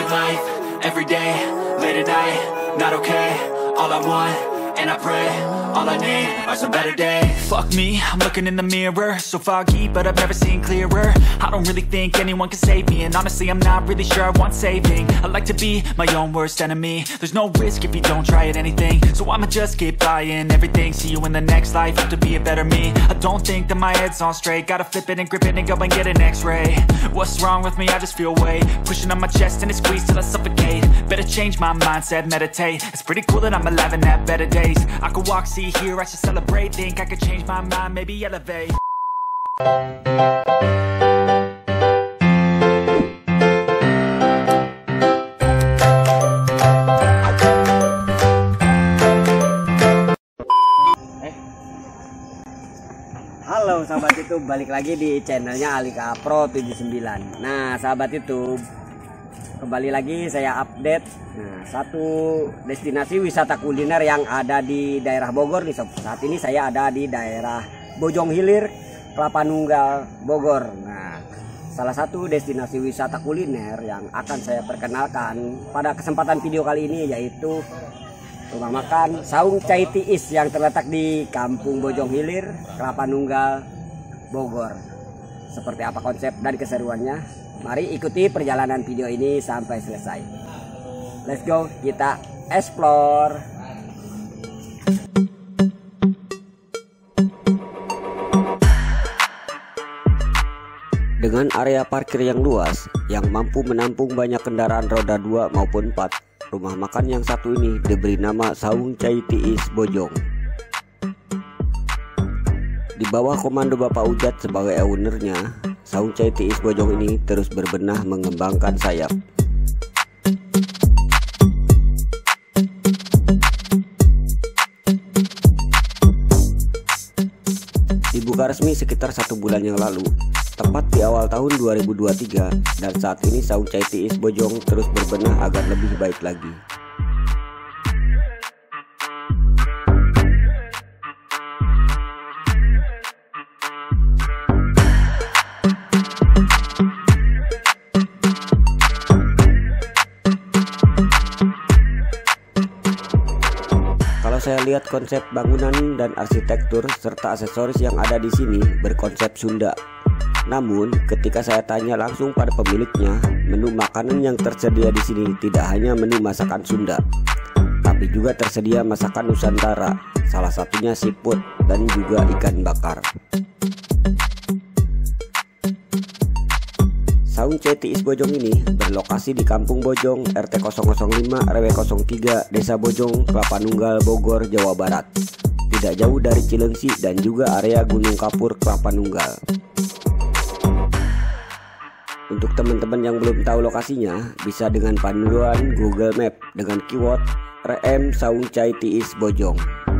life, every day, late at night, not okay. All I want, and I pray, all I need are some better days. Fuck me, I'm looking in the mirror, so foggy, but I've never seen clearer. I don't really think anyone can save me, and honestly I'm not really sure I want saving. I like to be my own worst enemy. There's no risk if you don't try at anything, so I'ma just keep buying everything. See you in the next life, have to be a better me. I don't think that my head's on straight, gotta flip it and grip it and go and get an x-ray. What's wrong with me? I just feel weight pushing on my chest and it squeezes till I suffocate. Better change my mindset, meditate. It's pretty cool that I'm alive and have better days. I could walk, see, hear, I should celebrate. Think I could change my mind, maybe elevate. Halo sahabat YouTube, balik lagi di channelnya Alika Pro 79. Nah sahabat YouTube, kembali lagi saya update satu destinasi wisata kuliner yang ada di daerah Bogor nih sob. Saat ini saya ada di daerah Bojong Hilir, Kelapa Nunggal, Bogor. Nah, salah satu destinasi wisata kuliner yang akan saya perkenalkan pada kesempatan video kali ini yaitu rumah makan Saung Cai Tiis yang terletak di Kampung Bojong Hilir, Kelapa Nunggal, Bogor. Seperti apa konsep dan keseruannya? Mari ikuti perjalanan video ini sampai selesai. Let's go, kita explore. Dengan area parkir yang luas yang mampu menampung banyak kendaraan roda 2 maupun 4, rumah makan yang satu ini diberi nama Saung Cai Tiis Bojong. Di bawah komando Bapak Ujat sebagai ownernya, Saung Cai Tiis Bojong ini terus berbenah mengembangkan sayap. Dibuka resmi sekitar 1 bulan yang lalu, tepat di awal tahun 2023, dan saat ini Saung Cai Tiis Bojong terus berbenah agar lebih baik lagi. Kalau saya lihat konsep bangunan dan arsitektur serta aksesoris yang ada di sini berkonsep Sunda. Namun, ketika saya tanya langsung pada pemiliknya, menu makanan yang tersedia di sini tidak hanya menu masakan Sunda, tapi juga tersedia masakan Nusantara, salah satunya seafood dan juga ikan bakar. Saung Cai Tiis Bojong ini berlokasi di Kampung Bojong, RT 005 RW 03, Desa Bojong, Kelapa Nunggal, Bogor, Jawa Barat. Tidak jauh dari Cilengsi dan juga area Gunung Kapur, Kelapa Nunggal. Untuk teman-teman yang belum tahu lokasinya, bisa dengan panduan Google Map dengan keyword RM Saung Cai Tiis Bojong.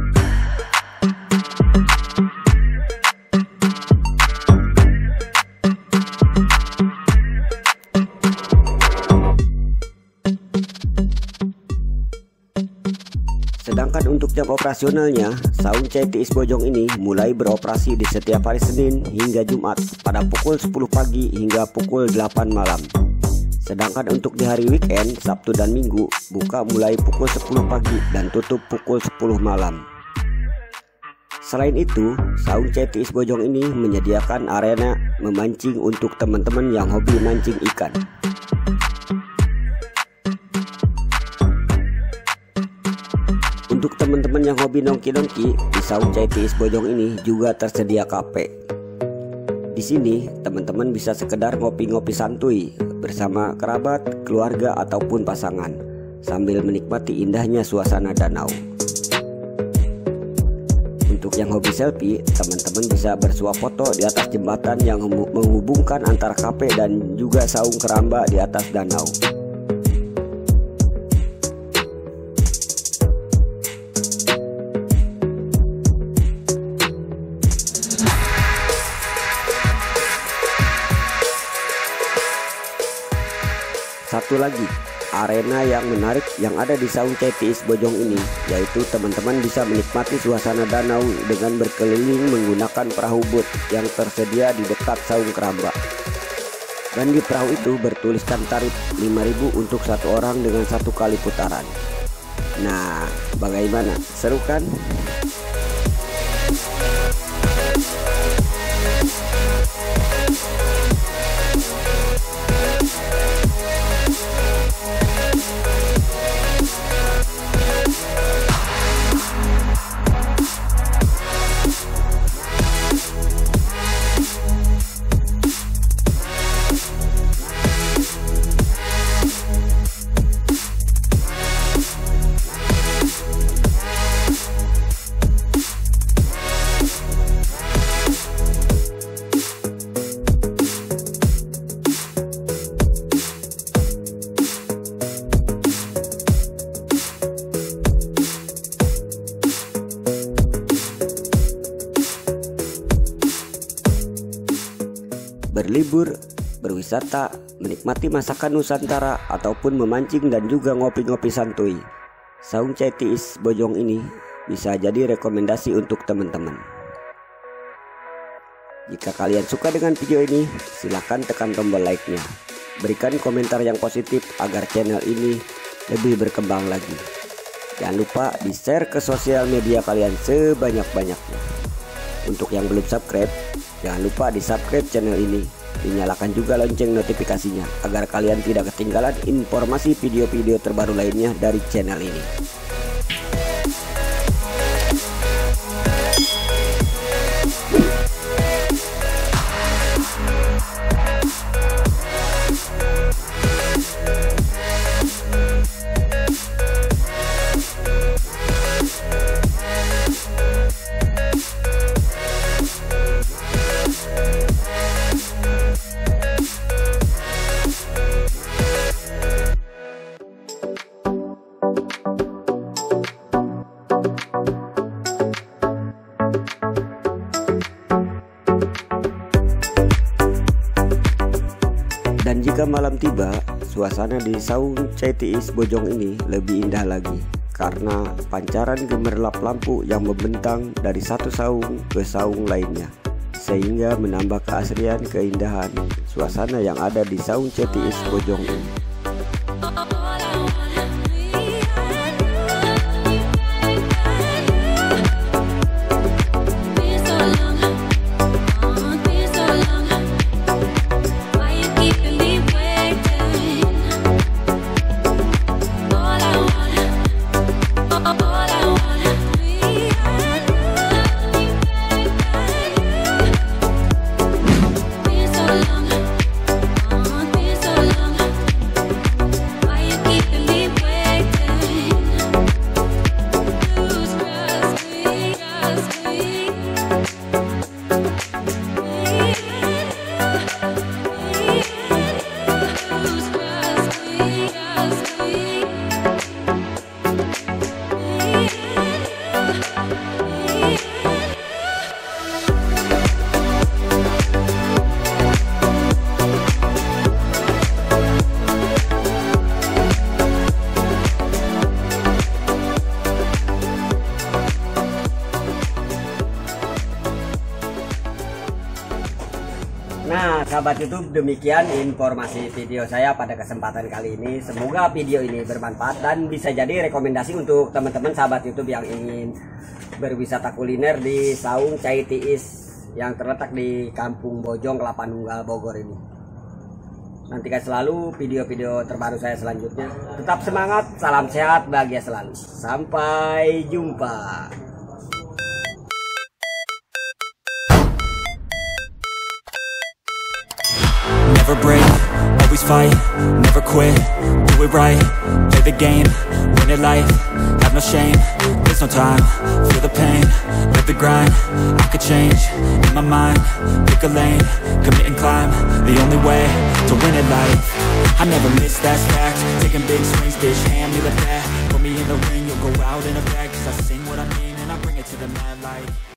Sedangkan untuk jam operasionalnya, Saung Cai Tiis Bojong ini mulai beroperasi di setiap hari Senin hingga Jumat pada pukul 10 pagi hingga pukul 8 malam. Sedangkan untuk di hari weekend, Sabtu dan Minggu, buka mulai pukul 10 pagi dan tutup pukul 10 malam. Selain itu, Saung Cai Tiis Bojong ini menyediakan arena memancing untuk teman-teman yang hobi mancing ikan. Untuk teman-teman yang hobi nongki-nongki, di Saung Cai Tiis Bojong ini juga tersedia kafe. Di sini, teman-teman bisa sekedar ngopi-ngopi santuy bersama kerabat, keluarga ataupun pasangan sambil menikmati indahnya suasana danau. Untuk yang hobi selfie, teman-teman bisa bersuap foto di atas jembatan yang menghubungkan antara kafe dan juga Saung Keramba di atas danau. Satu lagi, arena yang menarik yang ada di Saung Cai Tiis Bojong ini, yaitu teman-teman bisa menikmati suasana danau dengan berkeliling menggunakan perahu boat yang tersedia di dekat Saung Keramba. Dan di perahu itu bertuliskan tarif 5.000 untuk satu orang dengan satu kali putaran. Nah, bagaimana? Seru kan? Berlibur, berwisata, menikmati masakan Nusantara, ataupun memancing dan juga ngopi-ngopi santuy, Saung Chai Tiis Bojong ini bisa jadi rekomendasi untuk teman-teman. Jika kalian suka dengan video ini, silahkan tekan tombol like-nya. Berikan komentar yang positif agar channel ini lebih berkembang lagi. Jangan lupa di-share ke sosial media kalian sebanyak-banyaknya. Untuk yang belum subscribe, jangan lupa di-subscribe channel ini. Dinyalakan juga lonceng notifikasinya agar kalian tidak ketinggalan informasi video-video terbaru lainnya dari channel ini. Dan jika malam tiba, suasana di Saung Chai Tiis Bojong ini lebih indah lagi karena pancaran gemerlap lampu yang membentang dari satu saung ke saung lainnya, sehingga menambah keasrian keindahan suasana yang ada di Saung Chai Tiis Bojong ini. Nah, sahabat YouTube, demikian informasi video saya pada kesempatan kali ini. Semoga video ini bermanfaat dan bisa jadi rekomendasi untuk teman-teman sahabat YouTube yang ingin berwisata kuliner di Saung Chai Tiis yang terletak di Kampung Bojong, Kelapa Nunggal, Bogor ini. Nantikan selalu video-video terbaru saya selanjutnya. Tetap semangat, salam sehat, bahagia selalu. Sampai jumpa. Never break, always fight, never quit, do it right, play the game, win it life, have no shame, there's no time, feel the pain, live the grind, I could change, in my mind, pick a lane, commit and climb, the only way to win it life, I never miss, that's fact, taking big swings, bitch, hand me the bat, put me in the ring, you'll go out in a bag, cause I sing what I mean and I bring it to the mad light.